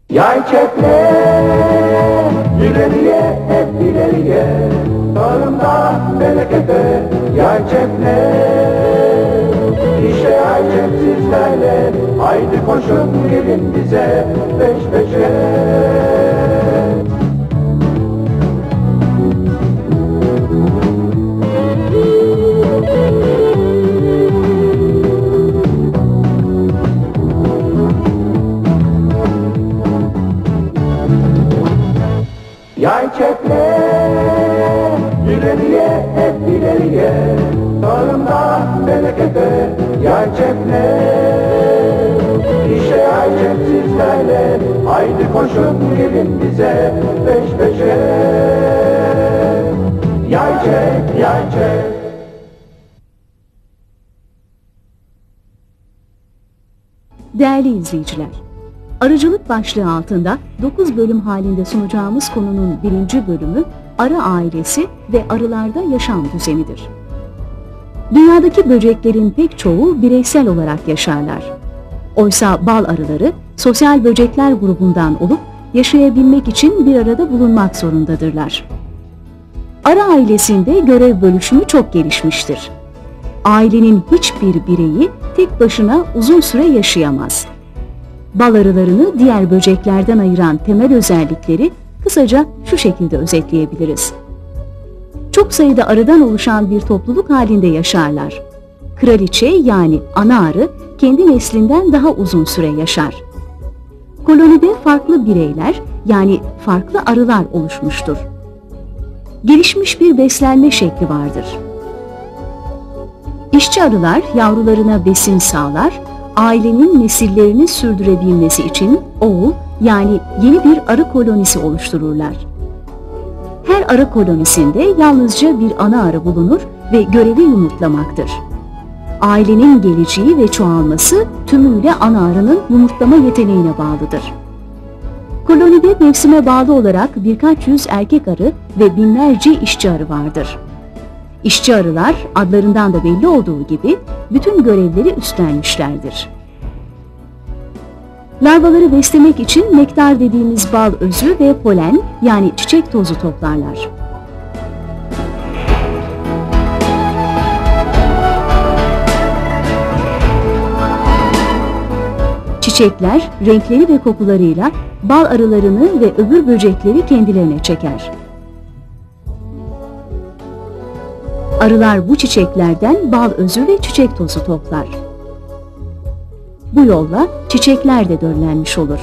Yay çekle, ileriye, hep ileriye, tarımda berekete, yay çekle. İşte yay çek sizlerle, haydi koşun gelin bize, peş peşe. Yay çekle, ileriye, hep ileriye, tarımda berekete, yay çekle. İşte yay çek sizlerle, haydi koşun gelin bize, peş peşe. Yay çek, yay çek. Değerli izleyiciler, arıcılık başlığı altında 9 bölüm halinde sunacağımız konunun 1. bölümü arı ailesi ve arılarda yaşam düzenidir. Dünyadaki böceklerin pek çoğu bireysel olarak yaşarlar. Oysa bal arıları sosyal böcekler grubundan olup yaşayabilmek için bir arada bulunmak zorundadırlar. Arı ailesinde görev bölüşümü çok gelişmiştir. Ailenin hiçbir bireyi tek başına uzun süre yaşayamaz. Bal arılarını diğer böceklerden ayıran temel özellikleri kısaca şu şekilde özetleyebiliriz. Çok sayıda arıdan oluşan bir topluluk halinde yaşarlar. Kraliçe yani ana arı kendi neslinden daha uzun süre yaşar. Kolonide farklı bireyler yani farklı arılar oluşmuştur. Gelişmiş bir beslenme şekli vardır. İşçi arılar yavrularına besin sağlar, ailenin nesillerini sürdürebilmesi için oğul yani yeni bir arı kolonisi oluştururlar. Her arı kolonisinde yalnızca bir ana arı bulunur ve görevi yumurtlamaktır. Ailenin geleceği ve çoğalması tümüyle ana arının yumurtlama yeteneğine bağlıdır. Kolonide mevsime bağlı olarak birkaç yüz erkek arı ve binlerce işçi arı vardır. İşçi arılar adlarından da belli olduğu gibi bütün görevleri üstlenmişlerdir. Larvaları beslemek için nektar dediğimiz bal özü ve polen yani çiçek tozu toplarlar. Çiçekler renkleri ve kokularıyla bal arılarını ve öbür böcekleri kendilerine çeker. Arılar bu çiçeklerden bal özü ve çiçek tozu toplar. Bu yolla çiçekler de döllenmiş olur.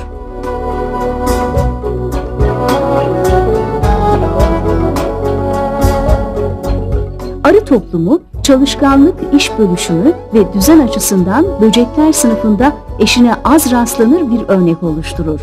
Arı toplumu çalışkanlık, iş bölüşümü ve düzen açısından böcekler sınıfında eşine az rastlanır bir örnek oluşturur.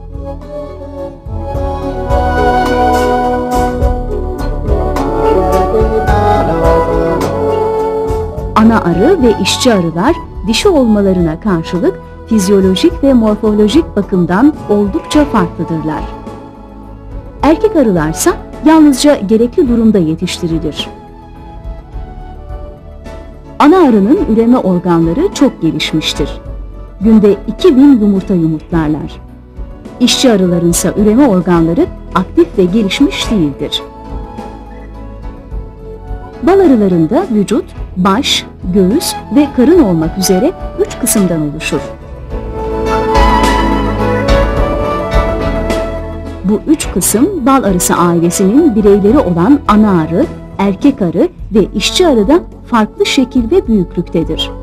Ana arı ve işçi arılar dişi olmalarına karşılık fizyolojik ve morfolojik bakımdan oldukça farklıdırlar. Erkek arılarsa yalnızca gerekli durumda yetiştirilir. Ana arının üreme organları çok gelişmiştir. Günde 2000 yumurta yumurtlarlar. İşçi arılarınsa üreme organları aktif ve gelişmiş değildir. Bal arılarında vücut, baş, göğüs ve karın olmak üzere 3 kısımdan oluşur. Bu 3 kısım bal arısı ailesinin bireyleri olan ana arı, erkek arı ve işçi arıda farklı şekil ve büyüklüktedir.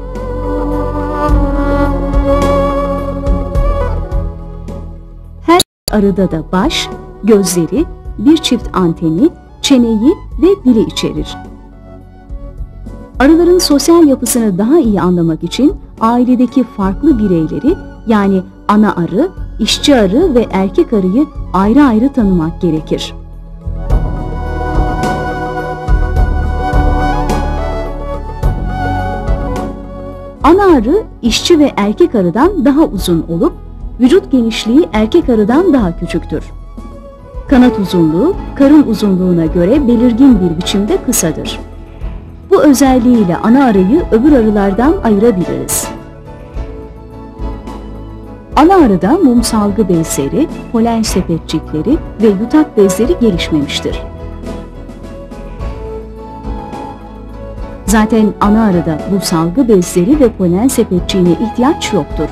Her arıda da baş, gözleri, bir çift anteni, çeneyi ve dili içerir. Arıların sosyal yapısını daha iyi anlamak için ailedeki farklı bireyleri yani ana arı, işçi arı ve erkek arıyı ayrı ayrı tanımak gerekir. Ana arı işçi ve erkek arıdan daha uzun olup vücut genişliği erkek arıdan daha küçüktür. Kanat uzunluğu karın uzunluğuna göre belirgin bir biçimde kısadır. Bu özelliğiyle ana arıyı öbür arılardan ayırabiliriz. Ana arıda mum salgı bezleri, polen sepetçikleri ve yutak bezleri gelişmemiştir. Zaten ana arıda bu salgı bezleri ve polen sepetçiğine ihtiyaç yoktur.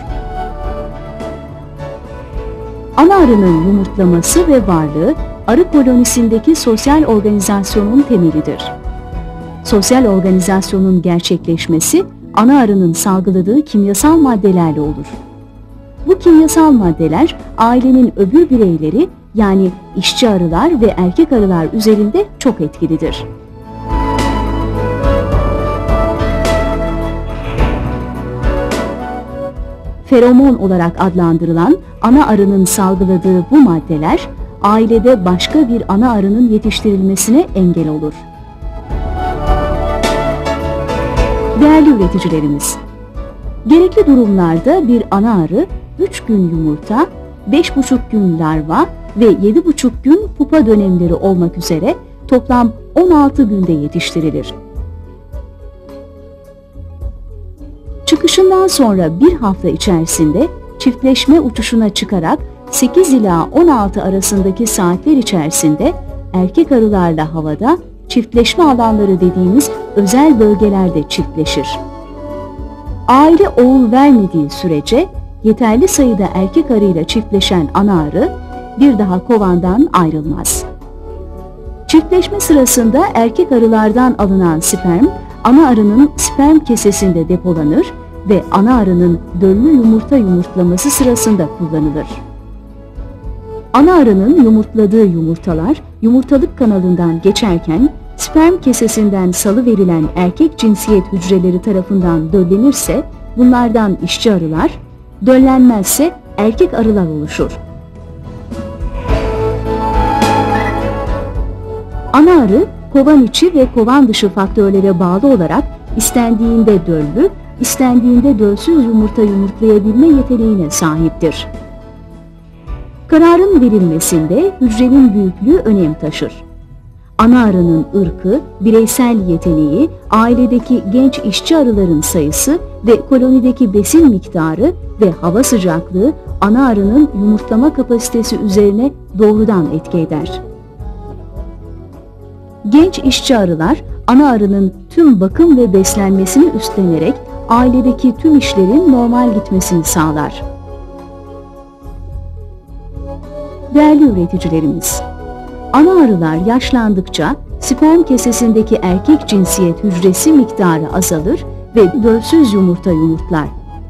Ana arının yumurtlaması ve varlığı arı kolonisindeki sosyal organizasyonun temelidir. Sosyal organizasyonun gerçekleşmesi ana arının salgıladığı kimyasal maddelerle olur. Bu kimyasal maddeler ailenin öbür bireyleri yani işçi arılar ve erkek arılar üzerinde çok etkilidir. Feromon olarak adlandırılan ana arının salgıladığı bu maddeler ailede başka bir ana arının yetiştirilmesine engel olur. Değerli üreticilerimiz, gerekli durumlarda bir ana arı 3 gün yumurta, 5,5 gün larva ve 7,5 gün pupa dönemleri olmak üzere toplam 16 günde yetiştirilir. Çıkışından sonra bir hafta içerisinde çiftleşme uçuşuna çıkarak 8 ila 16 arasındaki saatler içerisinde erkek arılarla havada çiftleşme alanları dediğimiz özel bölgelerde çiftleşir. Aile oğul vermediği sürece yeterli sayıda erkek arıyla çiftleşen ana arı bir daha kovandan ayrılmaz. Çiftleşme sırasında erkek arılardan alınan sperm ana arının sperm kesesinde depolanır ve ana arının döllü yumurta yumurtlaması sırasında kullanılır. Ana arının yumurtladığı yumurtalar yumurtalık kanalından geçerken sperm kesesinden salıverilen erkek cinsiyet hücreleri tarafından döllenirse bunlardan işçi arılar, döllenmezse erkek arılar oluşur. Ana arı kovan içi ve kovan dışı faktörlere bağlı olarak istendiğinde döllü, istendiğinde dölsüz yumurta yumurtlayabilme yeteneğine sahiptir. Kararın verilmesinde hücrenin büyüklüğü önem taşır. Ana arının ırkı, bireysel yeteneği, ailedeki genç işçi arıların sayısı ve kolonideki besin miktarı ve hava sıcaklığı ana arının yumurtlama kapasitesi üzerine doğrudan etki eder. Genç işçi arılar, ana arının tüm bakım ve beslenmesini üstlenerek ailedeki tüm işlerin normal gitmesini sağlar. Değerli üreticilerimiz, ana arılar yaşlandıkça sperm kesesindeki erkek cinsiyet hücresi miktarı azalır ve dölsüz yumurta yumurtlar.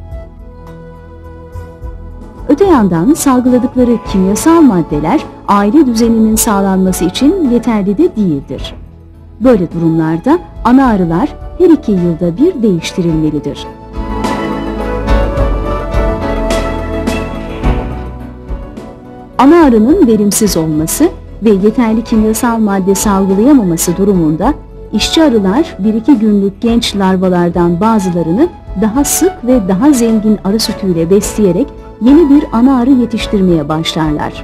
Öte yandan salgıladıkları kimyasal maddeler aile düzeninin sağlanması için yeterli de değildir. Böyle durumlarda ana arılar her 2 yılda bir değiştirilmelidir. Ana arının verimsiz olması ve yeterli kimyasal madde salgılayamaması durumunda işçi arılar 1-2 günlük genç larvalardan bazılarını daha sık ve daha zengin arı sütüyle besleyerek yeni bir ana arı yetiştirmeye başlarlar.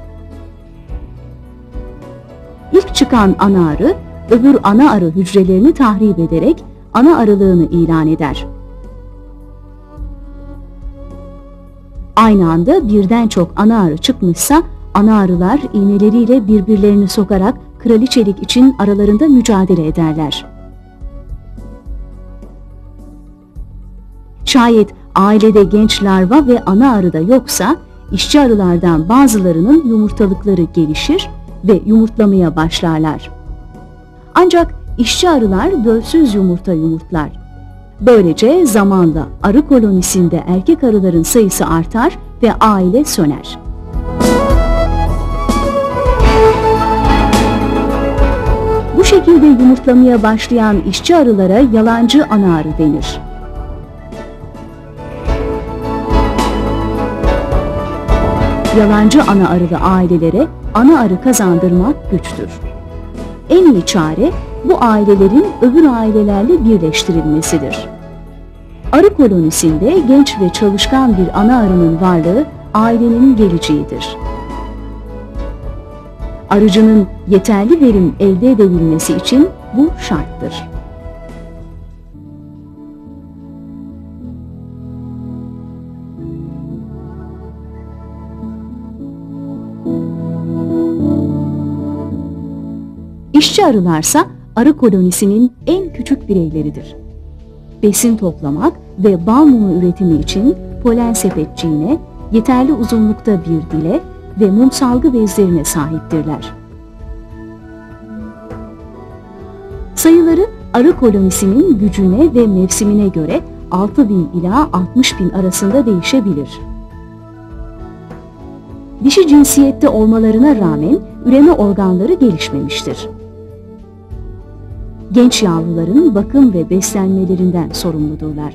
İlk çıkan ana arı, öbür ana arı hücrelerini tahrip ederek ana arılığını ilan eder. Aynı anda birden çok ana arı çıkmışsa, ana arılar iğneleriyle birbirlerini sokarak kraliçelik için aralarında mücadele ederler. Şayet ailede genç larva ve ana arı da yoksa, işçi arılardan bazılarının yumurtalıkları gelişir ve yumurtlamaya başlarlar. Ancak işçi arılar dölsüz yumurta yumurtlar. Böylece zamanla arı kolonisinde erkek arıların sayısı artar ve aile söner. Bu şekilde yumurtlamaya başlayan işçi arılara yalancı ana arı denir. Yalancı ana arılı ailelere ana arı kazandırmak güçtür. En iyi çare bu ailelerin öbür ailelerle birleştirilmesidir. Arı kolonisinde genç ve çalışkan bir ana arının varlığı ailenin geleceğidir. Arıcının yeterli verim elde edebilmesi için bu şarttır. İşçi arılarsa arı kolonisinin en küçük bireyleridir. Besin toplamak ve bal mumu üretimi için polen sepetçiğine, yeterli uzunlukta bir dile ve mum salgı bezlerine sahiptirler. Sayıları arı kolonisinin gücüne ve mevsimine göre 6.000 ila 60.000 arasında değişebilir. Dişi cinsiyette olmalarına rağmen üreme organları gelişmemiştir. Genç yavruların bakım ve beslenmelerinden sorumludurlar.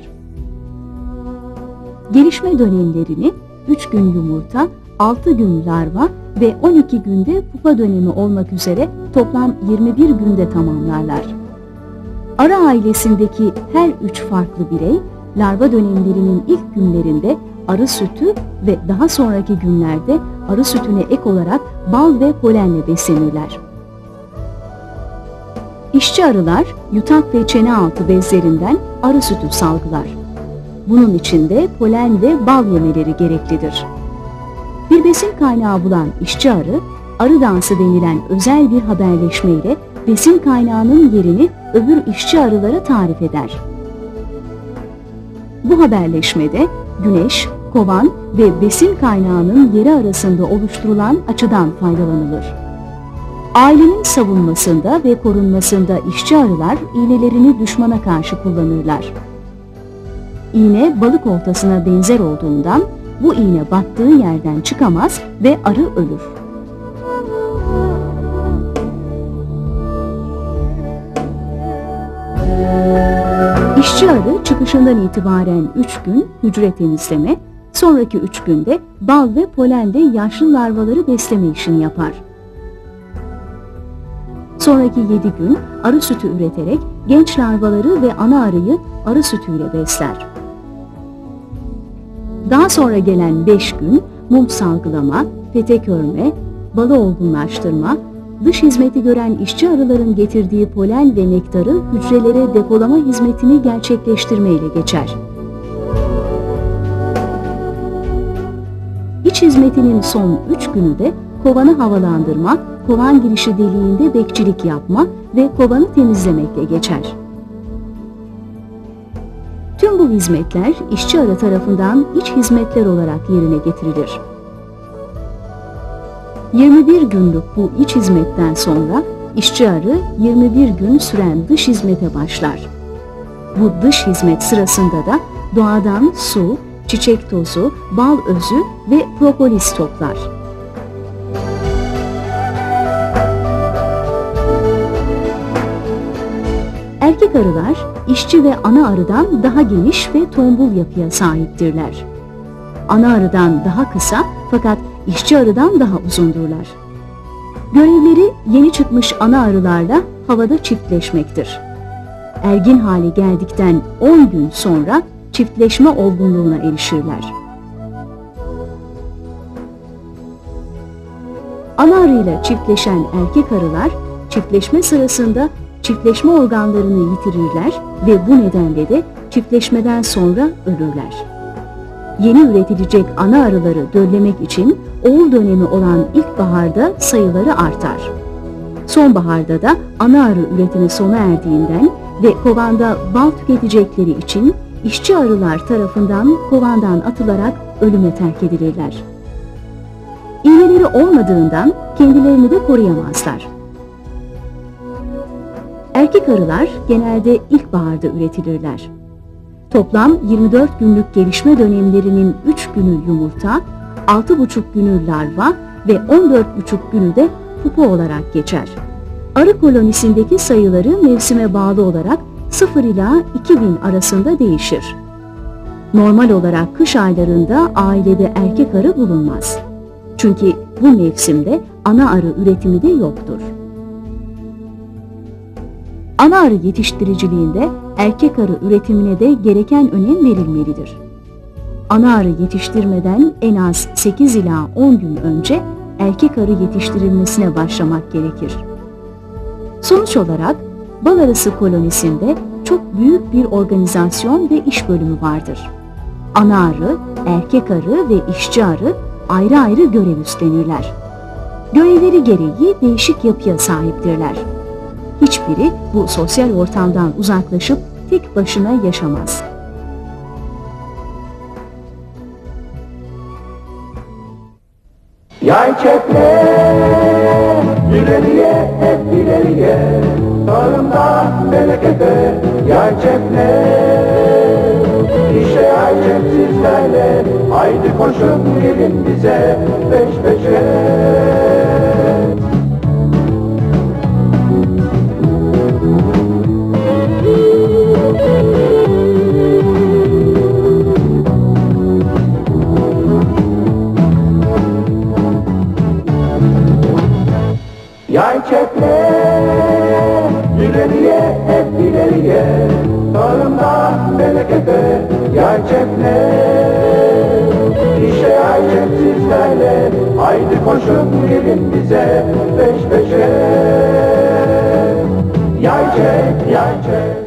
Gelişme dönemlerini 3 gün yumurta, 6 gün larva ve 12 günde pupa dönemi olmak üzere toplam 21 günde tamamlarlar. Arı ailesindeki her 3 farklı birey, larva dönemlerinin ilk günlerinde arı sütü ve daha sonraki günlerde arı sütüne ek olarak bal ve polenle beslenirler. İşçi arılar yutak ve çene altı bezlerinden arı sütü salgılar. Bunun için de polen ve bal yemeleri gereklidir. Bir besin kaynağı bulan işçi arı, arı dansı denilen özel bir haberleşmeyle besin kaynağının yerini öbür işçi arılara tarif eder. Bu haberleşmede güneş, kovan ve besin kaynağının yeri arasında oluşturulan açıdan faydalanılır. Ailenin savunmasında ve korunmasında işçi arılar iğnelerini düşmana karşı kullanırlar. İğne balık oltasına benzer olduğundan bu iğne battığı yerden çıkamaz ve arı ölür. İşçi arı çıkışından itibaren 3 gün hücre temizleme, sonraki 3 günde bal ve polenle yaşlı larvaları besleme işini yapar. Sonraki 7 gün arı sütü üreterek genç larvaları ve ana arıyı arı sütüyle besler. Daha sonra gelen 5 gün mum salgılama, petek örme, balı olgunlaştırma, dış hizmeti gören işçi arıların getirdiği polen ve nektarı hücrelere depolama hizmetini gerçekleştirme ile geçer. İç hizmetinin son 3 günü de kovanı havalandırma, kovan girişi deliğinde bekçilik yapma ve kovanı temizlemekle geçer. Tüm bu hizmetler işçi arı tarafından iç hizmetler olarak yerine getirilir. 21 günlük bu iç hizmetten sonra işçi arı 21 gün süren dış hizmete başlar. Bu dış hizmet sırasında da doğadan su, çiçek tozu, bal özü ve propolis toplar. Erkek arılar işçi ve ana arıdan daha geniş ve tombul yapıya sahiptirler. Ana arıdan daha kısa fakat işçi arıdan daha uzundurlar. Görevleri yeni çıkmış ana arılarla havada çiftleşmektir. Ergin hale geldikten 10 gün sonra çiftleşme olgunluğuna erişirler. Ana arıyla çiftleşen erkek arılar çiftleşme sırasında çiftleşme organlarını yitirirler ve bu nedenle de çiftleşmeden sonra ölürler. Yeni üretilecek ana arıları döllemek için oğul dönemi olan ilkbaharda sayıları artar. Sonbaharda da ana arı üretimi sona erdiğinden ve kovanda bal tüketecekleri için işçi arılar tarafından kovandan atılarak ölüme terk edilirler. İğneleri olmadığından kendilerini de koruyamazlar. Erkek arılar genelde ilkbaharda üretilirler. Toplam 24 günlük gelişme dönemlerinin 3 günü yumurta, 6,5 günü larva ve 14,5 günü de pupa olarak geçer. Arı kolonisindeki sayıları mevsime bağlı olarak 0 ila 2000 arasında değişir. Normal olarak kış aylarında ailede erkek arı bulunmaz. Çünkü bu mevsimde ana arı üretimi de yoktur. Ana arı yetiştiriciliğinde erkek arı üretimine de gereken önem verilmelidir. Ana arı yetiştirmeden en az 8 ila 10 gün önce erkek arı yetiştirilmesine başlamak gerekir. Sonuç olarak bal arısı kolonisinde çok büyük bir organizasyon ve iş bölümü vardır. Ana arı, erkek arı ve işçi arı ayrı ayrı görev üstlenirler. Görevleri gereği değişik yapıya sahiptirler. hiçbiri bu sosyal ortamdan uzaklaşıp tek başına yaşamaz. Yay çekme, ileriye, hep ileriye, tarımdan berekete, yay çekme. İşte yay çek sizlerle, haydi koşun gelin bize, peş peşe. Yay çekme, ileriye, hep ileriye, tarımdan berekete, yay çekme. İşte yay çek sizlerle, haydi koşun gelin bize, peş peşe. Yay çek, yay çek.